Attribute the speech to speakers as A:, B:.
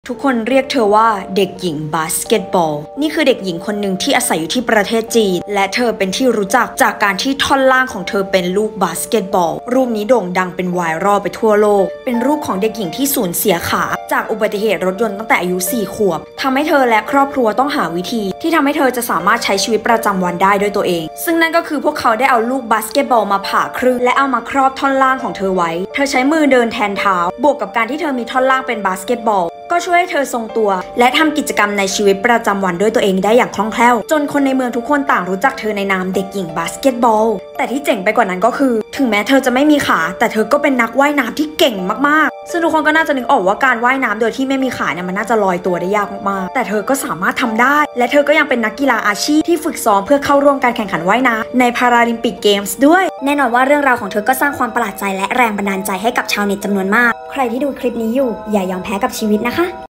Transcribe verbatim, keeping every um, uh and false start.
A: ทุกคนเรียกเธอว่าเด็กหญิงบาสเกตบอลนี่คือเด็กหญิงคนหนึ่งที่อาศัยอยู่ที่ประเทศจีนและเธอเป็นที่รู้จักจากการที่ท่อนล่างของเธอเป็นลูกบาสเกตบอลรูปนี้โด่งดังเป็นไวรัลไปทั่วโลกเป็นรูปของเด็กหญิงที่สูญเสียขาจากอุบัติเหตุรถยนต์ตั้งแต่อายุสี่ขวบทำให้เธอและครอบครัวต้องหาวิธีที่ทำให้เธอจะสามารถใช้ชีวิตประจำวันได้ด้วยตัวเองซึ่งนั่นก็คือพวกเขาได้เอาลูกบาสเกตบอลมาผ่าครึ่งและเอามาครอบท่อนล่างของเธอไว้เธอใช้มือเดินแทนเท้าบวกกับการที่เธอมีท่อนล่างเป็นบาสเกตบอลก็ช่วยให้เธอทรงตัวและทำกิจกรรมในชีวิตประจำวันด้วยตัวเองได้อย่างคล่องแคล่วจนคนในเมืองทุกคนต่างรู้จักเธอในนามเด็กหญิงบาสเกตบอลแต่ที่เจ๋งไปกว่านั้นก็คือถึงแม้เธอจะไม่มีขาแต่เธอก็เป็นนักว่ายน้ำที่เก่งมากๆซึ่งทุกคนก็น่าจะนึกออกว่าการว่ายน้ำโดยที่ไม่มีขาเนี่ยมันน่าจะลอยตัวได้ยากมากๆแต่เธอก็สามารถทำได้และเธอก็ยังเป็นนักกีฬาอาชีพที่ฝึกซ้อมเพื่อเข้าร่วมการแข่งขันว่ายน้ำในพาราลิมปิกเกมส์ด้วยแน่นอนว่าเรื่องราวของเธอก็สร้างความประหลาดใจและแรงบันดาลใจให้กับชาวเน็ตจำนวนมากใครที่ดูคลิปนี้อยู่อย่ายอมแพ้กับชีวิตนะคะ